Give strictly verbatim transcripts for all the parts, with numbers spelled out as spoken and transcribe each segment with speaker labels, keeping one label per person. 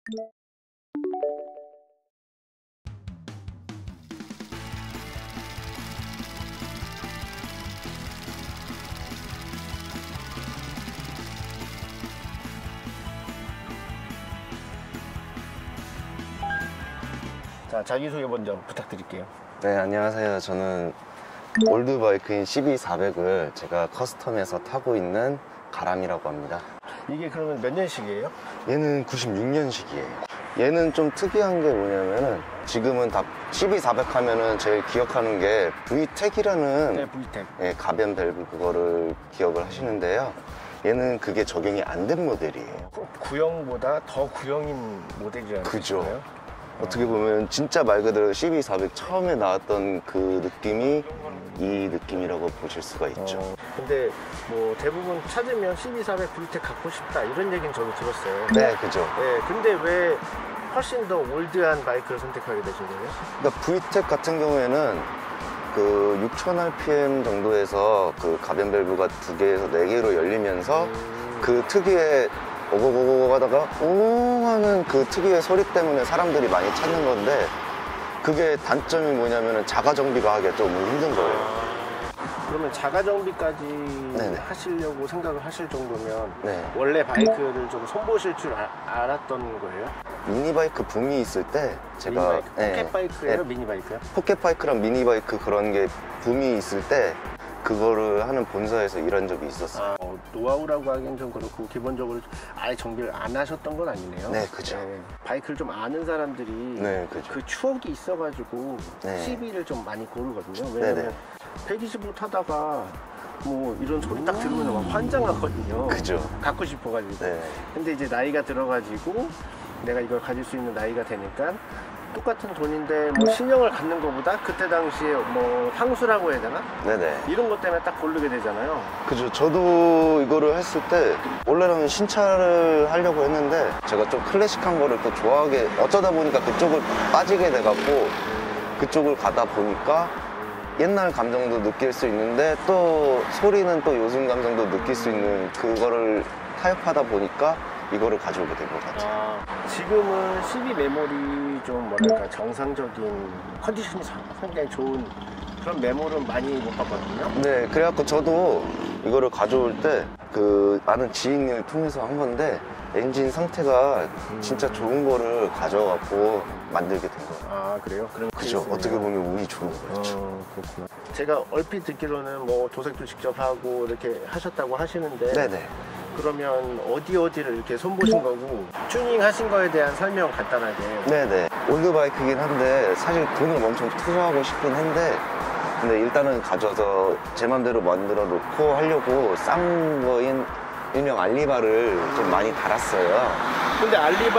Speaker 1: 자, 자기소개 먼저 부탁드릴게요.
Speaker 2: 네, 안녕하세요. 저는 올드바이크인 씨비 사백을 제가 커스텀해서 타고 있는 가람이라고 합니다.
Speaker 1: 이게 그러면 몇 년식이에요?
Speaker 2: 얘는 구십육 년식이에요. 얘는 좀 특이한 게 뭐냐면은 지금은 다 씨비 사백 하면은 제일 기억하는 게 브이텍이라는
Speaker 1: 네, 브이텍.
Speaker 2: 예, 가변 밸브 그거를 기억을 하시는데요. 얘는 그게 적용이 안 된 모델이에요.
Speaker 1: 구형보다 더 구형인 모델이라는
Speaker 2: 그죠.
Speaker 1: 거예요?
Speaker 2: 어떻게 보면 진짜 말 그대로 씨비 사백 처음에 나왔던 그 느낌이 이 느낌이라고 보실 수가 있죠.
Speaker 1: 어, 근데 뭐 대부분 찾으면 씨비 사백 브이텍 갖고 싶다 이런 얘기는 저도 들었어요.
Speaker 2: 네, 그죠.
Speaker 1: 네, 근데 왜 훨씬 더 올드한 바이크를 선택하게 되신 거예요?
Speaker 2: 그러니까 브이텍 같은 경우에는 그 육천 알피엠 정도에서 그 가변 밸브가 두 개에서 네 개로 열리면서
Speaker 1: 음...
Speaker 2: 그 특유의 오고고고 하다가 웅 하는 그 특유의 소리 때문에 사람들이 많이 찾는 건데, 그게 단점이 뭐냐면은 자가 정비가 하기가 좀 힘든 거예요.
Speaker 1: 아, 그러면 자가 정비까지
Speaker 2: 네네.
Speaker 1: 하시려고 생각을 하실 정도면
Speaker 2: 네.
Speaker 1: 원래 바이크를 좀 손보실 줄 아, 알았던 거예요?
Speaker 2: 미니바이크 붐이 있을 때 제가
Speaker 1: 미니바이크,
Speaker 2: 네.
Speaker 1: 포켓바이크예요?
Speaker 2: 네.
Speaker 1: 미니바이크요?
Speaker 2: 포켓바이크랑 미니바이크 그런 게 붐이 있을 때 그거를 하는 본사에서 일한 적이 있었어요.
Speaker 1: 아, 어, 노하우라고 하기엔 좀 그렇고 기본적으로 아예 정비를 안 하셨던 건 아니네요.
Speaker 2: 네, 그죠.
Speaker 1: 네, 바이크를 좀 아는 사람들이
Speaker 2: 네, 그죠.
Speaker 1: 그 추억이 있어가지고
Speaker 2: 네.
Speaker 1: 씨비를 좀 많이 고르거든요. 왜냐면
Speaker 2: 네네.
Speaker 1: 백이십오 타다가 뭐 이런 소리 딱 들으면 막 환장하거든요.
Speaker 2: 그죠.
Speaker 1: 갖고 싶어가지고.
Speaker 2: 네.
Speaker 1: 근데 이제 나이가 들어가지고 내가 이걸 가질 수 있는 나이가 되니까 똑같은 돈인데 뭐 신형을 갖는 것보다 그때 당시에 뭐 향수라고 해야 되나?
Speaker 2: 네네.
Speaker 1: 이런 것 때문에 딱 고르게 되잖아요.
Speaker 2: 그죠. 저도 이거를 했을 때 원래는 신차를 하려고 했는데 제가 좀 클래식한 거를 또 좋아하게 어쩌다 보니까 그쪽을 빠지게 돼갖고 그쪽을 가다 보니까 옛날 감정도 느낄 수 있는데 또 소리는 또 요즘 감정도 느낄 수 있는 그거를 타협하다 보니까 이거를 가져오게 된 것 같아요.
Speaker 1: 아, 지금은 씨비 메모리 좀 뭐랄까 정상적인 컨디션이 상당히 좋은 그런 메모는 많이 못 봤거든요.
Speaker 2: 네, 그래갖고 저도 이거를 가져올 때 그 아는 지인을 통해서 한 건데 엔진 상태가
Speaker 1: 음.
Speaker 2: 진짜 좋은 거를 가져와갖고 만들게 된 거예요.
Speaker 1: 아, 그래요? 그럼
Speaker 2: 그죠.
Speaker 1: 케이스네요.
Speaker 2: 어떻게 보면 운이 좋은 거였죠.
Speaker 1: 어, 그렇구나. 제가 얼핏 듣기로는 뭐 도색도 직접 하고 이렇게 하셨다고 하시는데
Speaker 2: 네네.
Speaker 1: 그러면 어디 어디를 이렇게 손보신 거고 튜닝 하신 거에 대한 설명 간단하게.
Speaker 2: 네네. 올드바이크긴 한데 사실 돈을 엄청 투자하고 싶긴 한데 근데 일단은 가져와서 제 맘대로 만들어 놓고 하려고 싼 거인 일명 알리바를 좀 많이 달았어요.
Speaker 1: 근데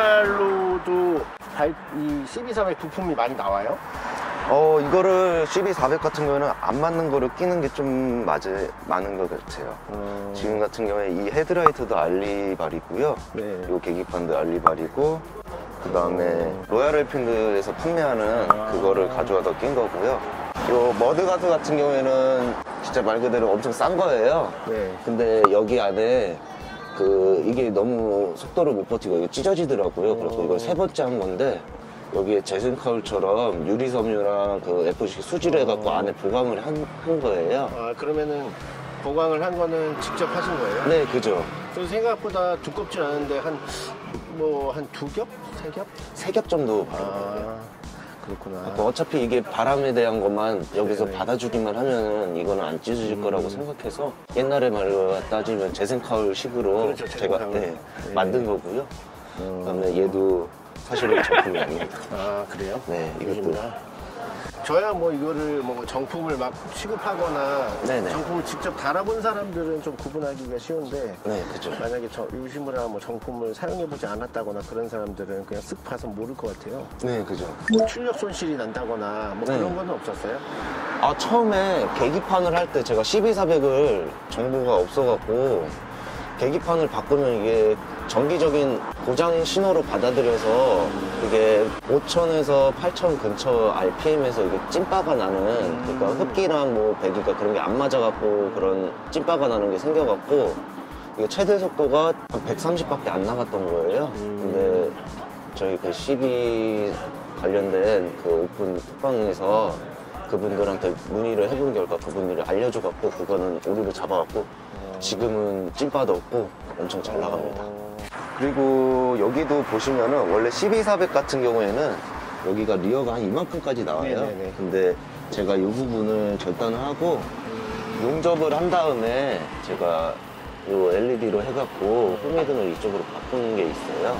Speaker 1: 알리발로도 바이, 이 씨비 사백 부품이 많이 나와요?
Speaker 2: 어 이거를 씨비 사백 같은 경우에는 안 맞는 거를 끼는 게 좀 맞을 많은 것 같아요.
Speaker 1: 음...
Speaker 2: 지금 같은 경우에 이 헤드라이트도 알리발이고요.
Speaker 1: 네.
Speaker 2: 요 계기판도 알리발이고 그 다음에 로얄 엘필드에서 판매하는
Speaker 1: 아...
Speaker 2: 그거를 가져와서 낀 거고요. 요 머드가드 같은 경우에는 진짜 말 그대로 엄청 싼 거예요.
Speaker 1: 네.
Speaker 2: 근데 여기 안에 그 이게 너무 속도를 못 버티고 이거 찢어지더라고요. 그래서 이걸 세 번째 한 건데 여기에 제슨카울처럼 유리섬유랑 그 에프씨 수지를 해갖고 안에 보강을 한, 한 거예요.
Speaker 1: 아, 그러면은 보강을 한 거는 직접 하신 거예요?
Speaker 2: 네, 그죠.
Speaker 1: 그래서 생각보다 두껍진 않은데 한 뭐 한 두 겹? 세 겹?
Speaker 2: 세 겹 정도 바른
Speaker 1: 아,
Speaker 2: 거예요.
Speaker 1: 그렇구나.
Speaker 2: 어차피 이게 바람에 대한 것만 여기서
Speaker 1: 네.
Speaker 2: 받아주기만 하면은 이거는 안 찢어질
Speaker 1: 음.
Speaker 2: 거라고 생각해서 옛날에 말로 따지면 제센카울 식으로
Speaker 1: 그렇죠,
Speaker 2: 제가
Speaker 1: 제센카울.
Speaker 2: 네,
Speaker 1: 네.
Speaker 2: 만든 거고요.
Speaker 1: 음.
Speaker 2: 그다음에 얘도 사실은 제품이 아닙니다.
Speaker 1: 아, 그래요?
Speaker 2: 네, 이것도.
Speaker 1: 요즘이나? 저야 뭐 이거를 뭐 정품을 막 취급하거나
Speaker 2: 네네.
Speaker 1: 정품을 직접 달아본 사람들은 좀 구분하기가 쉬운데
Speaker 2: 네, 그죠.
Speaker 1: 만약에 저 유시무라 뭐 정품을 사용해보지 않았다거나 그런 사람들은 그냥 쓱 봐서 모를 것 같아요.
Speaker 2: 네, 그죠.
Speaker 1: 뭐 출력 손실이 난다거나 뭐
Speaker 2: 네.
Speaker 1: 그런 건 없었어요?
Speaker 2: 아, 처음에 계기판을 할 때 제가 씨비 사백을 정보가 없어갖고 계기판을 바꾸면 이게 정기적인 고장 신호로 받아들여서 이게 오천에서 팔천 근처 알피엠에서 이게 찐빠가 나는, 그러니까 흡기랑 뭐 배기가 그런 게 안 맞아갖고 그런 찐빠가 나는 게 생겨갖고 이게 최대 속도가 한 백삼십밖에 안 나갔던 거예요. 근데 저희 그 씨비 관련된 그 오픈 톡방에서 그분들한테 문의를 해본 결과 그분들이 알려줘갖고 그거는 오류를 잡아갖고 지금은 찐빠도 없고 엄청 잘 나갑니다. 그리고 여기도 보시면은 원래 씨비 사백 같은 경우에는 여기가 리어가 한 이만큼까지 나와요.
Speaker 1: 네네네.
Speaker 2: 근데 제가 이 부분을 절단을 하고 용접을 한 다음에 제가 이 엘이디로 해갖고 후미등을 이쪽으로 바꾼 게 있어요.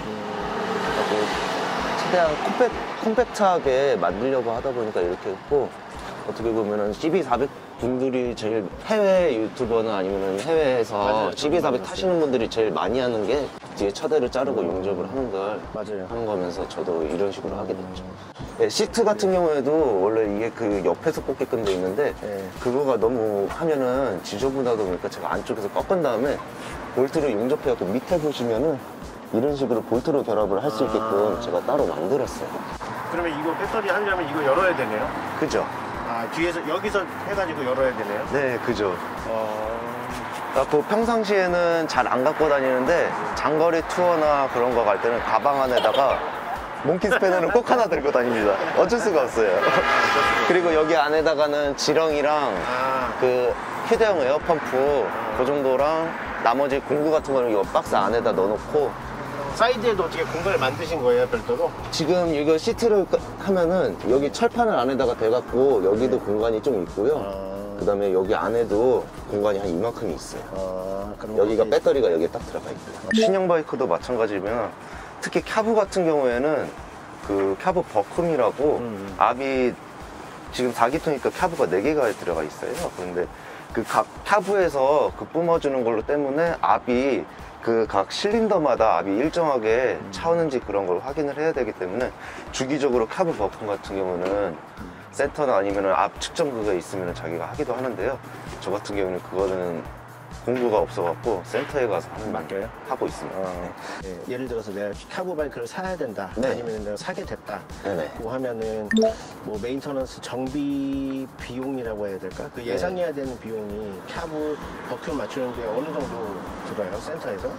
Speaker 2: 그래서 최대한 컴팩, 컴팩트하게 만들려고 하다 보니까 이렇게 했고, 어떻게 보면은 씨비 사백 분들이 제일 해외 유튜버나 아니면 해외에서
Speaker 1: 맞아요.
Speaker 2: 씨비 사백
Speaker 1: 맞아요.
Speaker 2: 타시는 분들이 제일 많이 하는 게 뒤에 차대를 자르고 용접을 하는 걸
Speaker 1: 맞아요.
Speaker 2: 하는 거면서 저도 이런 식으로 하게 됐죠. 네, 시트 같은 경우에도 원래 이게 그 옆에서 꽂게끔 돼 있는데
Speaker 1: 네.
Speaker 2: 그거가 너무 하면은 지저분하다 보니까 제가 안쪽에서 꺾은 다음에 볼트를 용접해갖고 밑에 보시면은 이런 식으로 볼트로 결합을 할 수 있게끔 제가 따로 만들었어요.
Speaker 1: 그러면 이거 배터리 하려면 이거 열어야 되네요?
Speaker 2: 그죠?
Speaker 1: 아, 뒤에서, 여기서 해가지고 열어야 되네요?
Speaker 2: 네, 그죠.
Speaker 1: 어...
Speaker 2: 그래갖고 평상시에는 잘 안 갖고 다니는데 장거리 투어나 그런 거 갈 때는 가방 안에다가 몽키 스패너는 꼭 하나 들고 다닙니다. 어쩔 수가 없어요. 그리고 여기 안에다가는 지렁이랑
Speaker 1: 아,
Speaker 2: 그 휴대용 에어펌프 그 정도랑 나머지 공구 같은 거는 이 박스 안에다 넣어놓고,
Speaker 1: 사이드에도 어떻게 공간을 만드신 거예요, 별도로?
Speaker 2: 지금 이거 시트를 까- 하면은 여기 철판을 안에다가 대갖고 여기도 공간이 좀 있고요.
Speaker 1: 아,
Speaker 2: 그 다음에 여기 안에도 공간이 한 이만큼이 있어요.
Speaker 1: 아, 그럼
Speaker 2: 여기가
Speaker 1: 거기-
Speaker 2: 배터리가 여기에 딱 들어가 있고요. 신형 바이크도 마찬가지면 특히 캬브 같은 경우에는 그 캬브 버큼이라고
Speaker 1: 음.
Speaker 2: 압이 지금 사 기통이니까 캬브가 네 개가 들어가 있어요. 그런데 그 각 캬브에서 그 뿜어주는 걸로 때문에 압이 그 각 실린더마다 압이 일정하게 차오는지 그런 걸 확인을 해야 되기 때문에 주기적으로 캬브 버큼 같은 경우는 센터나 아니면 압 측정기가 있으면 자기가 하기도 하는데요. 저 같은 경우는 그거는 공구가 없어갖고 센터에 가서 하는
Speaker 1: 맡겨요?
Speaker 2: 하고 있습니다.
Speaker 1: 어, 예, 예를 들어서 내가 캬브 바이크를 사야 된다.
Speaker 2: 네.
Speaker 1: 아니면 내가 사게 됐다.
Speaker 2: 네네.
Speaker 1: 뭐 하면은 뭐 메인터넌스 정비 비용이라고 해야 될까? 그 예상해야 되는 비용이 캬브 버큐 맞추는데 어느 정도 들어요? 센터에서?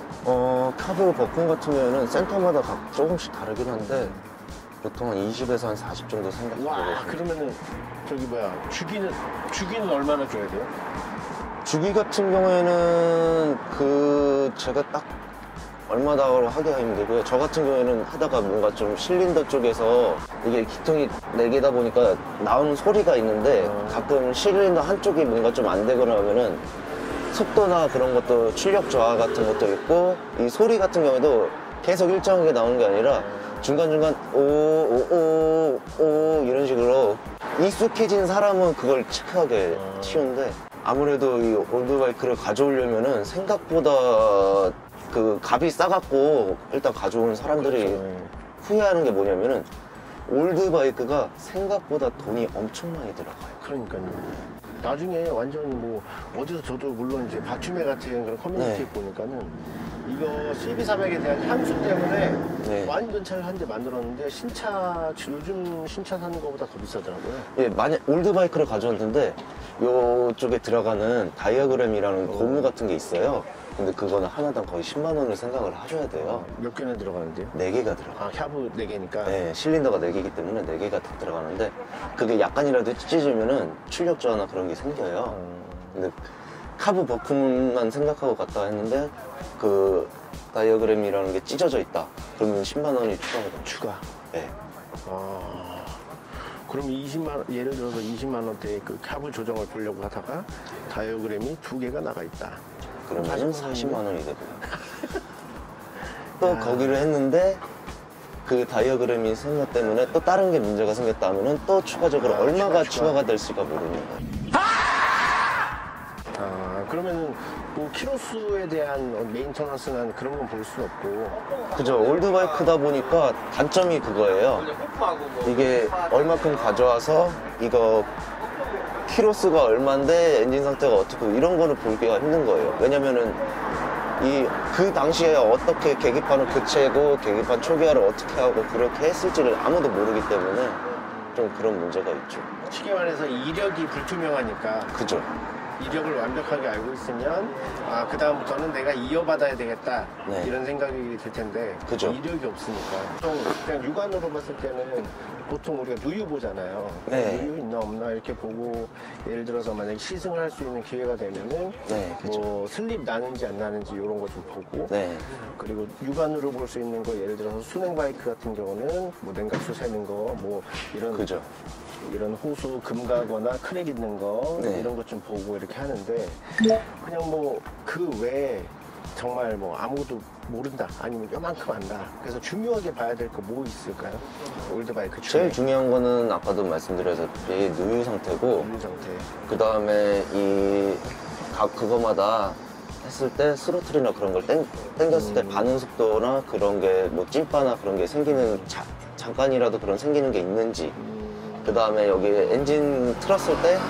Speaker 2: 어, 캬브 버튼 같은 경우에는 센터마다 각 조금씩 다르긴 한데 보통 한 이십에서 한 사십 정도
Speaker 1: 와,
Speaker 2: 생각하고
Speaker 1: 그러면은 저기 뭐야 주기는 주기는 얼마나 줘야 돼요?
Speaker 2: 주기 같은 경우에는 그 제가 딱 얼마다고 하기가 힘들고요. 저 같은 경우에는 하다가 뭔가 좀 실린더 쪽에서 이게 기통이 네 개다 보니까 나오는 소리가 있는데
Speaker 1: 어.
Speaker 2: 가끔 실린더 한쪽이 뭔가 좀 안 되거나 하면은 속도나 그런 것도 출력 저하 같은 것도 있고 이 소리 같은 경우에도 계속 일정하게 나오는 게 아니라 중간중간 오오오오 이런 식으로 익숙해진 사람은 그걸 체크하기 쉬운데 아무래도 이 올드바이크를 가져오려면은 생각보다 그 값이 싸갖고 일단 가져온 사람들이 후회하는 게 뭐냐면은 올드바이크가 생각보다 돈이 엄청 많이 들어가요.
Speaker 1: 그러니까요. 나중에 완전히 뭐 어디서 저도 물론 이제 바춤에 같은 그런 커뮤니티
Speaker 2: 네.
Speaker 1: 보니까는 이거 씨비 사백에 대한 향수 때문에
Speaker 2: 네.
Speaker 1: 완전 차를 한 대 만들었는데 신차 요즘 신차 사는 거보다 더 비싸더라고요.
Speaker 2: 예, 만약 올드바이크를 가져왔는데 요쪽에 들어가는 다이어그램이라는 고무 같은 게 있어요. 근데 그거는 하나당 거의 십만 원을 생각을 하셔야 돼요.
Speaker 1: 몇 개나 들어가는데요?
Speaker 2: 네 개가 들어가.
Speaker 1: 아, 캬브 네 개니까.
Speaker 2: 네, 실린더가 네 개이기 때문에 네 개가 다 들어가는데 그게 약간이라도 찢어지면은 출력 저하나 그런 게 생겨요. 근데 카브 버큼만 생각하고 갔다 했는데 그 다이어그램이라는 게 찢어져 있다. 그러면 십만 원이 추가거든요.
Speaker 1: 추가.
Speaker 2: 네.
Speaker 1: 아, 그럼 이십만 원, 예를 들어서 이십만 원대의 그 캬브 조정을 보려고 하다가 다이어그램이 두 개가 나가 있다.
Speaker 2: 그러면 사십만 원이 되고요. 또 거기를 했는데 그 다이어그램이 생겼 때문에 또 다른 게 문제가 생겼다 하면은 또 추가적으로
Speaker 1: 아,
Speaker 2: 얼마가
Speaker 1: 추가, 추가.
Speaker 2: 추가가 될지가 모르는 거예요.
Speaker 1: 아, 그러면은 뭐 키로수에 대한 메인터넌스나 그런 건 볼 수 없고.
Speaker 2: 그죠. 올드바이크다 보니까 단점이 그거예요. 이게 얼마큼 가져와서 이거 키로수가 얼만데 엔진 상태가 어떻고 이런 거는 보기가 힘든 거예요. 왜냐면은 이 그 당시에 어떻게 계기판을 교체하고 계기판 초기화를 어떻게 하고 그렇게 했을지를 아무도 모르기 때문에 좀 그런 문제가 있죠.
Speaker 1: 쉽게 말해서 이력이 불투명하니까.
Speaker 2: 그죠.
Speaker 1: 이력을 완벽하게 알고 있으면 아, 그 다음부터는 내가 이어받아야 되겠다
Speaker 2: 네.
Speaker 1: 이런 생각이 들 텐데
Speaker 2: 그죠.
Speaker 1: 이력이 없으니까 보통 그냥 육안으로 봤을 때는 보통 우리가 누유 보잖아요.
Speaker 2: 네.
Speaker 1: 누유 있나 없나 이렇게 보고 예를 들어서 만약에 시승을 할 수 있는 기회가 되면은
Speaker 2: 네, 그죠.
Speaker 1: 뭐 슬립 나는지 안 나는지 이런 거 좀 보고
Speaker 2: 네.
Speaker 1: 그리고 육안으로 볼 수 있는 거 예를 들어서 순행 바이크 같은 경우는 뭐 냉각수 새는 거 뭐 이런
Speaker 2: 그죠.
Speaker 1: 이런 호수 금가거나 크랙 있는 거
Speaker 2: 네.
Speaker 1: 이런 것 좀 보고 이렇게 하는데 그냥 뭐 그 외에 정말 뭐 아무것도 모른다 아니면 요만큼 안다 그래서 중요하게 봐야 될 거 뭐 있을까요? 올드바이크 중에
Speaker 2: 제일 중요한 거는 아까도 말씀드렸다시피 누유 상태고
Speaker 1: 누유 상태
Speaker 2: 그 다음에 이 각 그거마다 했을 때 스로틀이나 그런 걸 땡, 땡겼을 때
Speaker 1: 음.
Speaker 2: 반응 속도나 그런 게 뭐 찐빠나 그런 게 생기는 자, 잠깐이라도 그런 생기는 게 있는지
Speaker 1: 음,
Speaker 2: 그 다음에 여기 엔진 틀었을 때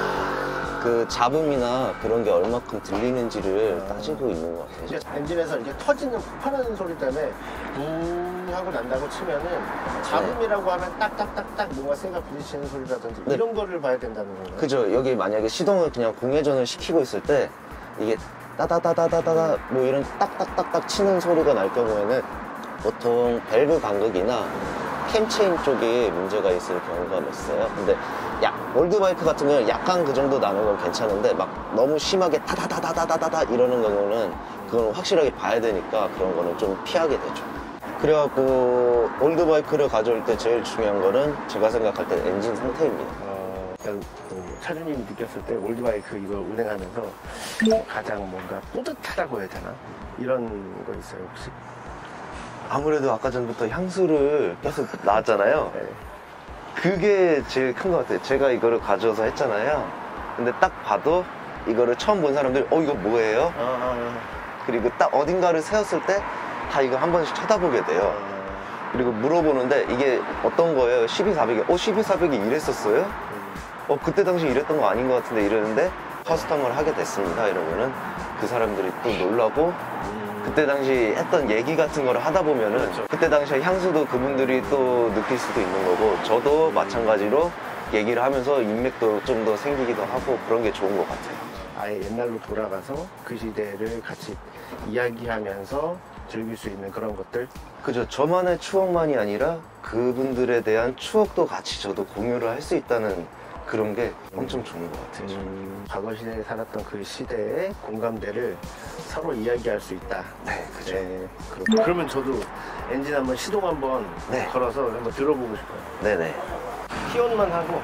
Speaker 2: 그 잡음이나 그런 게 얼마큼 들리는지를
Speaker 1: 아.
Speaker 2: 따지고 있는 것 같아요.
Speaker 1: 이제 엔진에서 이렇게 터지는 폭발하는 소리 때문에 붕 하고 난다고 치면은 잡음이라고 하면 딱딱딱딱 뭔가 쇠가 부딪히는 소리라든지
Speaker 2: 네.
Speaker 1: 이런 거를 봐야 된다는 건가요?
Speaker 2: 그죠. 여기 만약에 시동을 그냥 공회전을 시키고 있을 때 이게 따다다다다다다 뭐 이런 딱딱딱딱 치는 소리가 날 경우에는 보통 밸브 간극이나 캠체인 쪽에 문제가 있을 경우가 있어요. 근데 야, 올드바이크 같은 경우는 약간 그 정도 나는 건 괜찮은데 막 너무 심하게 타다다다다다다다 이러는 경우는 그건 확실하게 봐야 되니까 그런 거는 좀 피하게 되죠. 그래갖고 올드바이크를 가져올 때 제일 중요한 거는 제가 생각할 때 엔진 상태입니다.
Speaker 1: 어, 일단 그 차주님이 느꼈을 때 올드바이크 이걸 운행하면서 가장 뭔가 뿌듯하다고 해야 되나? 이런 거 있어요 혹시?
Speaker 2: 아무래도 아까 전부터 향수를 계속 나왔잖아요.
Speaker 1: 네.
Speaker 2: 그게 제일 큰 것 같아요. 제가 이거를 가져와서 했잖아요. 근데 딱 봐도 이거를 처음 본 사람들이 어 이거 뭐예요?
Speaker 1: 아, 아,
Speaker 2: 그리고 딱 어딘가를 세웠을 때 다 이거 한 번씩 쳐다보게 돼요.
Speaker 1: 아,
Speaker 2: 그리고 물어보는데 이게 어떤 거예요? 십이사백이 어 십이사백이 이랬었어요?
Speaker 1: 음,
Speaker 2: 어 그때 당시 이랬던 거 아닌 것 같은데 이러는데 커스텀을 하게 됐습니다 이러면은 그 사람들이 또 놀라고
Speaker 1: 음,
Speaker 2: 그때 당시 했던 얘기 같은 거를 하다 보면은
Speaker 1: 그렇죠.
Speaker 2: 그때 당시에 향수도 그분들이 또 느낄 수도 있는 거고 저도 마찬가지로 얘기를 하면서 인맥도 좀 더 생기기도 하고 그런 게 좋은 것 같아요.
Speaker 1: 아예 옛날로 돌아가서 그 시대를 같이 이야기하면서 즐길 수 있는 그런 것들.
Speaker 2: 그죠. 저만의 추억만이 아니라 그분들에 대한 추억도 같이 저도 공유를 할 수 있다는 그런 게 엄청 좋은 것 같아요.
Speaker 1: 음, 과거 시대에 살았던 그 시대의 공감대를 서로 이야기할 수 있다.
Speaker 2: 네, 그죠.
Speaker 1: 네, 그렇- 그러면 저도 엔진 한번 시동 한번
Speaker 2: 네.
Speaker 1: 걸어서 한번 들어보고 싶어요.
Speaker 2: 네네.
Speaker 1: 키온만 하고.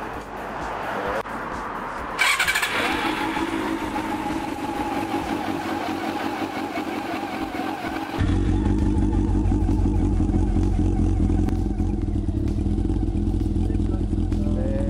Speaker 1: 네.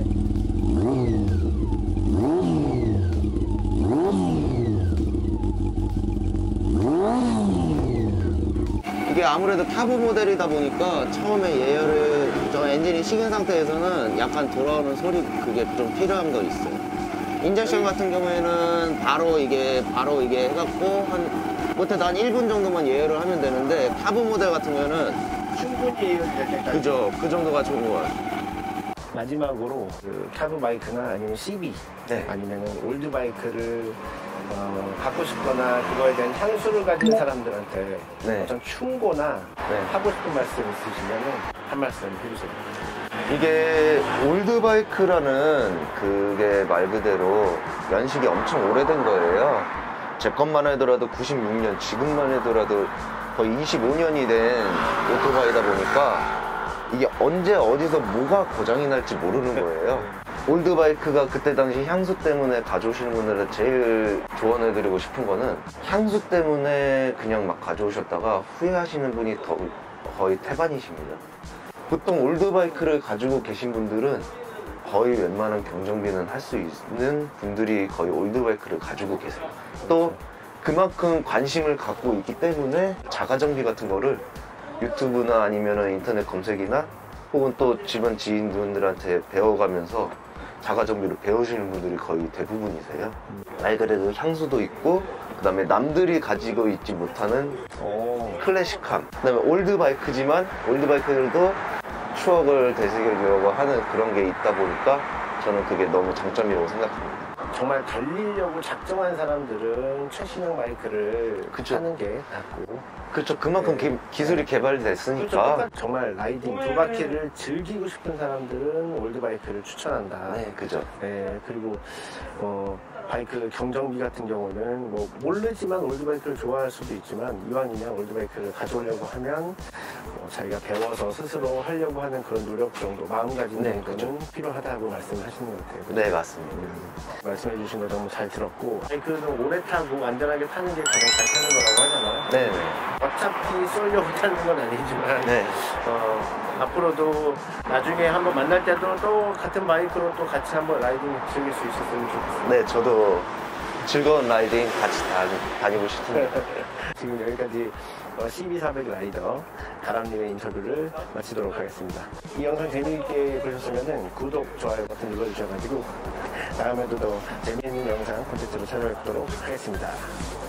Speaker 2: 이게 아무래도 캬브 모델이다 보니까 처음에 예열을 저 엔진이 식은 상태에서는 약간 돌아오는 소리 그게 좀 필요한 거 있어요. 인젝션 같은 경우에는 바로 이게 바로 이게 해갖고 한 못해도 한 일 분 정도만 예열을 하면 되는데 캬브 모델 같은 경우에는
Speaker 1: 충분히 이해될 때까지.
Speaker 2: 그죠 그 정도가 좋은 것 같아요.
Speaker 1: 마지막으로 그 캬브 바이크나 아니면 씨비
Speaker 2: 네.
Speaker 1: 아니면 올드 바이크를 어, 갖고 싶거나 그거에 대한 향수를 가진 사람들한테
Speaker 2: 네.
Speaker 1: 어떤 충고나
Speaker 2: 네.
Speaker 1: 하고 싶은 말씀 있으시면 한 말씀 해주세요.
Speaker 2: 이게 올드바이크라는 그게 말 그대로 연식이 엄청 오래된 거예요. 제 것만 하더라도 구십육 년, 지금만 하더라도 거의 이십오 년이 된 오토바이다 보니까 이게 언제 어디서 뭐가 고장이 날지 모르는 거예요. 올드바이크가 그때 당시 향수 때문에 가져오시는 분들은 제일 조언해드리고 싶은 거는 향수 때문에 그냥 막 가져오셨다가 후회하시는 분이 더 거의 태반이십니다. 보통 올드바이크를 가지고 계신 분들은 거의 웬만한 경정비는 할 수 있는 분들이 거의 올드바이크를 가지고 계세요. 또 그만큼 관심을 갖고 있기 때문에 자가정비 같은 거를 유튜브나 아니면 인터넷 검색이나 혹은 또 집안 지인분들한테 배워가면서 자가정비를 배우시는 분들이 거의 대부분이세요. 말 그대로 향수도 있고 그 다음에 남들이 가지고 있지 못하는
Speaker 1: 오.
Speaker 2: 클래식함, 그 다음에 올드바이크지만 올드바이크들도 추억을 되새기려고 하는 그런 게 있다 보니까 저는 그게 너무 장점이라고 생각합니다.
Speaker 1: 정말 달리려고 작정한 사람들은 최신형 바이크를
Speaker 2: 그쵸.
Speaker 1: 하는 게 낫고.
Speaker 2: 그렇죠. 그만큼
Speaker 1: 네.
Speaker 2: 기, 기술이
Speaker 1: 그렇죠.
Speaker 2: 개발됐으니까.
Speaker 1: 똑같- 정말 라이딩 두 바퀴를 즐기고 싶은 사람들은 올드 바이크를 추천한다.
Speaker 2: 네, 그죠.
Speaker 1: 네, 그리고 어, 바이크 경정비 같은 경우는 뭐 모르지만 올드바이크를 좋아할 수도 있지만 이왕이면 올드바이크를 가져오려고 하면 어, 자기가 배워서 스스로 하려고 하는 그런 노력 정도, 마음가짐
Speaker 2: 네,
Speaker 1: 정도는 필요하다고 말씀하시는 것 같아요.
Speaker 2: 네, 맞습니다.
Speaker 1: 음, 말씀해 주신 거 너무 잘 들었고, 바이크는 오래 타고 안전하게 타는 게 가장 잘 타는 거라고 하잖아요.
Speaker 2: 네,
Speaker 1: 어차피 쏠려고 타는 건 아니지만
Speaker 2: 네.
Speaker 1: 어, 앞으로도 나중에 한번 만날 때도 또 같은 바이크로 또 같이 한번 라이딩 즐길 수 있었으면 좋겠어요.
Speaker 2: 네, 저도 즐거운 라이딩 같이 다니, 다니고 싶습니다.
Speaker 1: 지금 여기까지 씨비 사백 라이더 가람님의 인터뷰를 마치도록 하겠습니다. 이 영상 재미있게 보셨으면 구독, 좋아요 버튼 눌러주셔가지고 다음에도 더 재미있는 영상 콘텐츠로 찾아뵙도록 하겠습니다.